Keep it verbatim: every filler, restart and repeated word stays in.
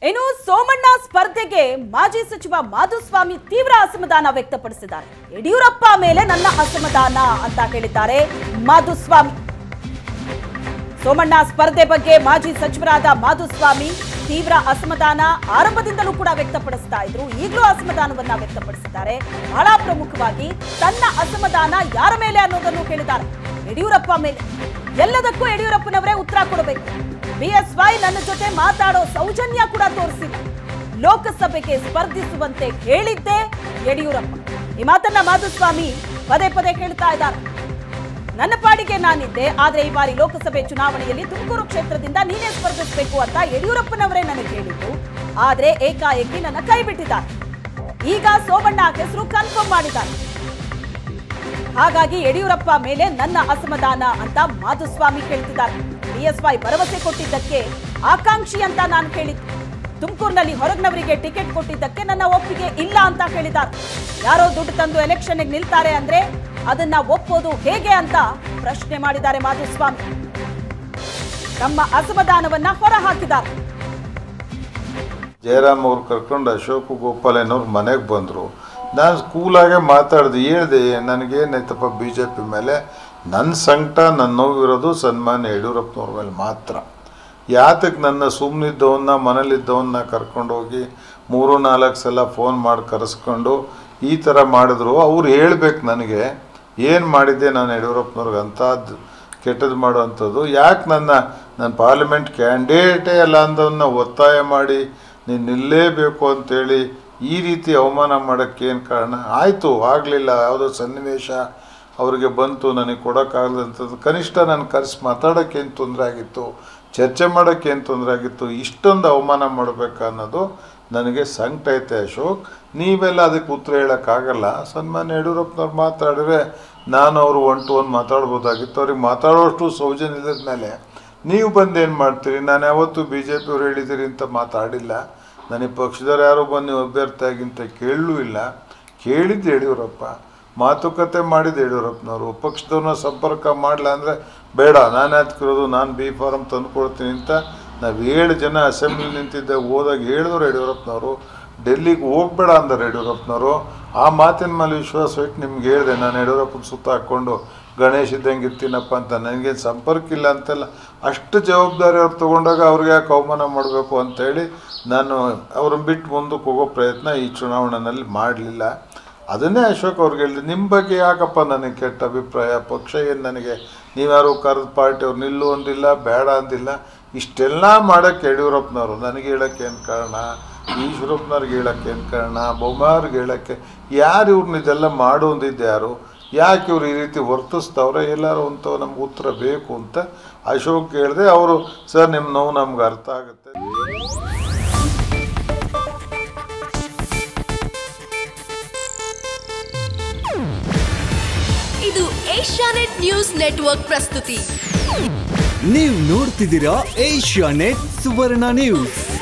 ಇನ್ನು ಸೋಮಣ್ಣ ಸ್ಪರ್ಧೆಗೆ ಮಾಜಿ ಸಚಿವ ಮಾಧುಸ್ವಾಮಿ ತೀವ್ರ ಅಸಮಾಧಾನ ವ್ಯಕ್ತಪಡಿಸಿದ್ದಾರೆ. ಯಡಿಯೂರಪ್ಪ ಮೇಲೆ ನನ್ನ ಅಸಮಾಧಾನ ಅಂತ ಹೇಳಿದ್ದಾರೆ ಮಾಧುಸ್ವಾಮಿ. ಸೋಮಣ್ಣ ಸ್ಪರ್ಧೆ ಬಗ್ಗೆ ಮಾಜಿ ಸಚಿವರಾದ ಮಾಧುಸ್ವಾಮಿ ತೀವ್ರ ಅಸಮಾಧಾನ ಆರಂಭದಿಂದಲೂ ಕೂಡ ವ್ಯಕ್ತಪಡಿಸ್ತಾ ಇದ್ರು. ಈಗಲೂ ಅಸಮಾಧಾನವನ್ನ ವ್ಯಕ್ತಪಡಿಸಿದ್ದಾರೆ. ಬಹಳ ಪ್ರಮುಖವಾಗಿ ತನ್ನ ಅಸಮಾಧಾನ ಯಾರ ಮೇಲೆ ಅನ್ನೋದನ್ನು ಹೇಳಿದ್ದಾರೆ. ಯಡಿಯೂರಪ್ಪ ಮೇಲೆ. ಎಲ್ಲದಕ್ಕೂ ಯಡಿಯೂರಪ್ಪನವರೇ ಉತ್ತರ ಕೊಡಬೇಕು. ಬಿಎಸ್ವೈ ನನ್ನ ಜೊತೆ ಮಾತಾಡೋ ಸೌಜನ್ಯ ಕೂಡ ತೋರಿಸಿಲ್ಲ. ಲೋಕಸಭೆಗೆ ಸ್ಪರ್ಧಿಸುವಂತೆ ಹೇಳಿದ್ದೆ ಯಡಿಯೂರಪ್ಪ. ಈ ಮಾತನ್ನ ಮಾಧುಸ್ವಾಮಿ ಪದೇ ಪದೇ ಹೇಳ್ತಾ ಇದ್ದಾರೆ. ನನ್ನ ಪಾಡಿಗೆ ನಾನಿದ್ದೆ, ಆದ್ರೆ ಈ ಬಾರಿ ಲೋಕಸಭೆ ಚುನಾವಣೆಯಲ್ಲಿ ತುಮಕೂರು ಕ್ಷೇತ್ರದಿಂದ ನೀನೇ ಸ್ಪರ್ಧಿಸಬೇಕು ಅಂತ ಯಡಿಯೂರಪ್ಪನವರೇ ನನಗೆ ಹೇಳಿದ್ದು. ಆದ್ರೆ ಏಕಾಏಕಿ ನನ್ನ ಕೈ ಬಿಟ್ಟಿದ್ದಾರೆ. ಈಗ ಸೋಮಣ್ಣ ಹೆಸರು ಕನ್ಫರ್ಮ್ ಮಾಡಿದ್ದಾರೆ. ಹಾಗಾಗಿ ಯಡಿಯೂರಪ್ಪ ಮೇಲೆ ನನ್ನ ಅಸಮಾಧಾನ ಅಂತ ಮಾಧುಸ್ವಾಮಿ ಹೇಳ್ತಿದ್ದಾರೆ. ಬಿಎಸ್ವೈ ಭರವಸೆ ಕೊಟ್ಟಿದ್ದಕ್ಕೆ ಆಕಾಂಕ್ಷಿ ಅಂತ ನಾನು ಹೇಳಿದ್ದು. ತುಮಕೂರಿನಲ್ಲಿ ಹೊರಗ್ನವರಿಗೆ ಟಿಕೆಟ್ ಕೊಟ್ಟಿದ್ದಕ್ಕೆ ನನ್ನ ಒಪ್ಪಿಗೆ ಇಲ್ಲ ಅಂತ ಹೇಳಿದ್ದಾರೆ. ಯಾರೋ ದುಡ್ಡು ತಂದು ಎಲೆಕ್ಷನ್ಗೆ ನಿಲ್ತಾರೆ ಅಂದ್ರೆ ಅದನ್ನ ಒಪ್ಪೋದು ಹೇಗೆ ಅಂತ ಪ್ರಶ್ನೆ ಮಾಡಿದ್ದಾರೆ ಮಾಧುಸ್ವಾಮಿ. ತಮ್ಮ ಅಸಮಾಧಾನವನ್ನ ಹೊರ ಹಾಕಿದ್ದಾರೆ. ಜಯರಾಮ್ ಅವ್ರು ಕರ್ಕೊಂಡು ಅಶೋಕ್ ಗೋಪಾಲಯ್ಯನವ್ರು ಮನೆಗೆ ಬಂದರು. ನಾನು ಸ್ಕೂಲಾಗೆ ಮಾತಾಡಿದೆ, ಹೇಳಿದೆ ನನಗೇನಾಯ್ತಪ್ಪ ಬಿ ಜೆ ಪಿ ಮೇಲೆ ನನ್ನ ಸಂಕಟ ನನ್ನ ನೋವಿರೋದು ಸನ್ಮಾನ್ಯ ಯಡಿಯೂರಪ್ಪನವ್ರ ಮೇಲೆ ಮಾತ್ರ. ಯಾತಕ್ಕೆ ನನ್ನ ಸುಮ್ಮನಿದ್ದವನ್ನ ಮನೇಲಿದ್ದವನ್ನ ಕರ್ಕೊಂಡೋಗಿ ಮೂರು ನಾಲ್ಕು ಸಲ ಫೋನ್ ಮಾಡಿ ಕರೆಸ್ಕೊಂಡು ಈ ಥರ ಮಾಡಿದ್ರು. ಅವ್ರು ಹೇಳ್ಬೇಕು ನನಗೆ ಏನು ಮಾಡಿದ್ದೆ ನಾನು ಯಡಿಯೂರಪ್ಪನವ್ರಿಗೆ ಅಂಥದ್ದು ಕೆಟ್ಟದ್ದು ಮಾಡೋವಂಥದ್ದು. ಯಾಕೆ ನನ್ನ ನನ್ನ ಪಾರ್ಲಿಮೆಂಟ್ ಕ್ಯಾಂಡಿಡೇಟೇ ಅಲ್ಲ ಅಂದವನ್ನ ಒತ್ತಾಯ ಮಾಡಿ ನೀನು ನಿಲ್ಲೇಬೇಕು ಅಂತೇಳಿ ಈ ರೀತಿ ಅವಮಾನ ಮಾಡೋಕ್ಕೇನು ಕಾರಣ? ಆಯಿತು, ಆಗಲಿಲ್ಲ, ಯಾವುದೋ ಸನ್ನಿವೇಶ ಅವ್ರಿಗೆ ಬಂತು, ನನಗೆ ಕೊಡೋಕ್ಕಾಗದಂಥದ್ದು. ಕನಿಷ್ಠ ನಾನು ಕರೆಸಿ ಮಾತಾಡೋಕ್ಕೇನು ತೊಂದರೆ ಆಗಿತ್ತು, ಚರ್ಚೆ ಮಾಡೋಕ್ಕೇನು ತೊಂದರೆ ಆಗಿತ್ತು? ಇಷ್ಟೊಂದು ಅವಮಾನ ಮಾಡಬೇಕಾ ಅನ್ನೋದು ನನಗೆ ಸಂಕಟ ಐತೆ ಅಶೋಕ್. ನೀವೆಲ್ಲ ಅದಕ್ಕೆ ಉತ್ತರ ಹೇಳೋಕ್ಕಾಗಲ್ಲ. ಸನ್ಮಾನ್ಯ ಯಡಿಯೂರಪ್ಪನವ್ರು ಮಾತಾಡಿದ್ರೆ ನಾನು ಅವರು ಒನ್ ಟು ಒನ್ ಮಾತಾಡ್ಬೋದಾಗಿತ್ತು. ಅವ್ರಿಗೆ ಮಾತಾಡೋಷ್ಟು ಸೌಜನ್ಯ ಇಲ್ಲದ ಮೇಲೆ ನೀವು ಬಂದು ಏನು ಮಾಡ್ತೀರಿ? ನಾನು ಯಾವತ್ತೂ ಬಿ ಜೆ ಪಿಯವ್ರು ಹೇಳಿದ್ದೀರಿ ಅಂತ ಮಾತಾಡಿಲ್ಲ. ನನಗೆ ಪಕ್ಷದವ್ರು ಯಾರು ಬಂದು ನೀವು ಅಭ್ಯರ್ಥಿಯಾಗಿಂತ ಕೇಳಲೂ ಇಲ್ಲ. ಕೇಳಿದ್ದು ಯಡಿಯೂರಪ್ಪ, ಮಾತುಕತೆ ಮಾಡಿದ್ದು ಯಡಿಯೂರಪ್ಪನವರು. ಪಕ್ಷದವ್ರನ್ನ ಸಂಪರ್ಕ ಮಾಡಲ ಅಂದರೆ ಬೇಡ, ನಾನು ಅದಕ್ಕಿರೋದು, ನಾನು ಬಿ ಫಾರಮ್ ತಂದುಕೊಡ್ತೀನಿ ಅಂತ ನಾವು ಏಳು ಜನ ಅಸೆಂಬ್ಲಿ ನಿಂತಿದ್ದೆ ಹೋದಾಗ ಹೇಳಿದ್ರು ಯಡಿಯೂರಪ್ಪನವರು. ಡೆಲ್ಲಿಗೆ ಹೋಗ್ಬೇಡ ಅಂದ್ರೆ ಯಡಿಯೂರಪ್ಪನವರು. ಆ ಮಾತಿನ ಮೇಲೆ ವಿಶ್ವಾಸ ಇಟ್ಟು ನಿಮ್ಗೆ ಹೇಳಿದೆ, ನಾನು ಯಡಿಯೂರಪ್ಪನ ಸುತ್ತ ಹಾಕ್ಕೊಂಡು ಗಣೇಶ್ ಇದ್ದಂಗೆ ಇರ್ತೀನಪ್ಪ ಅಂತ. ನನಗೇನು ಸಂಪರ್ಕ ಇಲ್ಲ ಅಂತೆಲ್ಲ ಅಷ್ಟು ಜವಾಬ್ದಾರಿ ಅವ್ರು ತೊಗೊಂಡಾಗ ಅವ್ರಿಗೆ ಯಾಕೆ ಅವಮಾನ ಮಾಡಬೇಕು ಅಂಥೇಳಿ ನಾನು ಅವ್ರನ್ನ ಬಿಟ್ಟು ಮುಂದಕ್ಕೆ ಹೋಗೋ ಪ್ರಯತ್ನ ಈ ಚುನಾವಣೆಯಲ್ಲಿ ಮಾಡಲಿಲ್ಲ. ಅದನ್ನೇ ಅಶೋಕ್ ಅವ್ರಿಗೆ ಹೇಳಿದೆ, ನಿಮ್ಮ ಬಗ್ಗೆ ಯಾಕಪ್ಪ ನನಗೆ ಕೆಟ್ಟ ಅಭಿಪ್ರಾಯ? ಪಕ್ಷ ಏನು ನನಗೆ ನೀವ್ಯಾರು ಕರೆದ ಪಾರ್ಟಿ ಅವ್ರು ನಿಲ್ಲು ಅಂದಿಲ್ಲ, ಬೇಡ ಅಂದಿಲ್ಲ. ಇಷ್ಟೆಲ್ಲ ಮಾಡೋಕ್ಕೆ ಯಡಿಯೂರಪ್ಪನವರು ನನಗೆ ಹೇಳೋಕ್ಕೆ ಏನು ಕಾರಣ? ಈಶ್ವರಪ್ಪನವ್ರಿಗೆ ಹೇಳೋಕ್ಕೆ ಏನು ಕಾರಣ? ಬೊಮ್ಮಾರ್ಗೆ ಹೇಳೋಕ್ಕೆ ಯಾರು? ಇವ್ರನ್ನ ಇದೆಲ್ಲ ಮಾಡೋದಿದ್ದು ಯಾರು? ಯಾಕೆ ಇವ್ರು ಈ ರೀತಿ ವರ್ತಿಸ್ತವ್ರೆ? ಎಲ್ಲರೂ ಅಂತ ನಮ್ಗೆ ಉತ್ತರ ಬೇಕು ಅಂತ ಅಶೋಕ್ ಹೇಳಿದೆ. ಅವರು ಸರ್ ನಿಮ್ಮ ನೋವು ನಮ್ಗೆ ಅರ್ಥ ಆಗುತ್ತೆ. ಇದು ಏಷ್ಯಾನೆಟ್ ನ್ಯೂಸ್ ನೆಟ್ವರ್ಕ್ ಪ್ರಸ್ತುತಿ. ನೀವು ನೋಡ್ತಿದ್ದೀರಾ ಏಷ್ಯಾನೆಟ್ ಸುವರ್ಣ ನ್ಯೂಸ್.